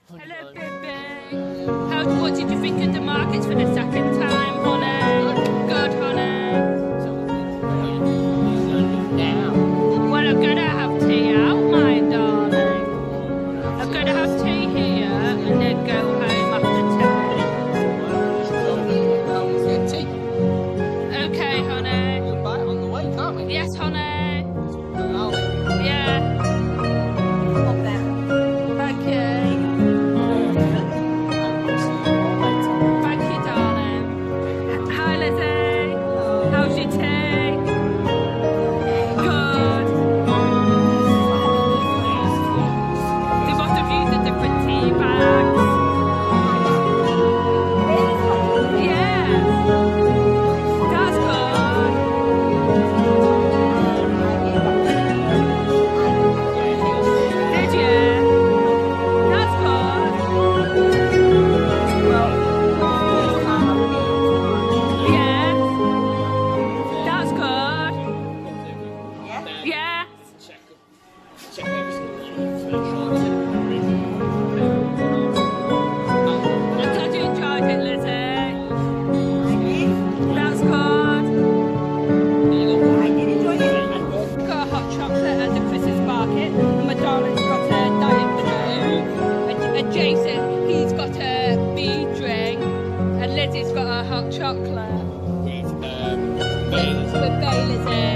Hello, baby. What did you think of the markets for the second time, honey? Good, honey. Well, I'm gonna have tea out, my darling. I'm gonna have tea here and then go home after tea. Okay, honey. We'll buy it on the way, can't we? Yes, honey. Yeah. Thank you. Thank you, darling. Hi, Lizzie. How's your tea? Good. They must have used a different tea bags. Yeah. That's good. Did you? That's good. Yeah. That's good. Yeah. Check everything. I'm glad you enjoyed it, Lizzie. That's good. Got a hot chocolate at the Christmas market, and my darling's got a Diet Blue, and Jason, he's got a bee drink, and Lizzie's got a hot chocolate. With Bailey's. With Bailey's in.